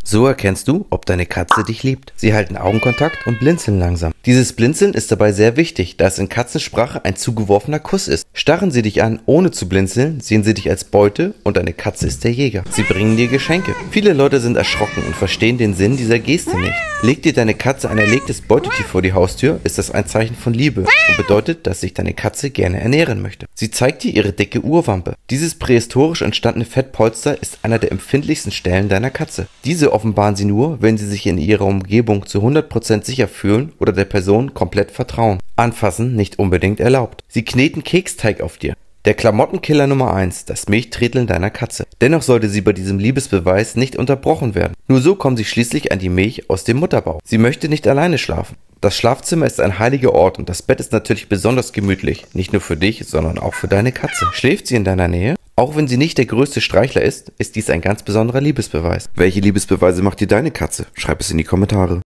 So erkennst du, ob deine Katze dich liebt. Sie halten Augenkontakt und blinzeln langsam. Dieses Blinzeln ist dabei sehr wichtig, da es in Katzensprache ein zugeworfener Kuss ist. Starren sie dich an, ohne zu blinzeln, sehen sie dich als Beute und deine Katze ist der Jäger. Sie bringen dir Geschenke. Viele Leute sind erschrocken und verstehen den Sinn dieser Geste nicht. Legt dir deine Katze ein erlegtes Beutetier vor die Haustür, ist das ein Zeichen von Liebe und bedeutet, dass sich deine Katze gerne ernähren möchte. Sie zeigt dir ihre dicke Urwampe. Dieses prähistorisch entstandene Fettpolster ist einer der empfindlichsten Stellen deiner Katze. Diese offenbaren sie nur, wenn sie sich in ihrer Umgebung zu 100% sicher fühlen oder der Person komplett vertrauen. Anfassen nicht unbedingt erlaubt. Sie kneten Keksteig auf dir. Der Klamottenkiller Nummer 1, das Milchtreteln deiner Katze. Dennoch sollte sie bei diesem Liebesbeweis nicht unterbrochen werden. Nur so kommen sie schließlich an die Milch aus dem Mutterbauch. Sie möchte nicht alleine schlafen. Das Schlafzimmer ist ein heiliger Ort und das Bett ist natürlich besonders gemütlich. Nicht nur für dich, sondern auch für deine Katze. Schläft sie in deiner Nähe? Auch wenn sie nicht der größte Streichler ist, ist dies ein ganz besonderer Liebesbeweis. Welche Liebesbeweise macht dir deine Katze? Schreib es in die Kommentare.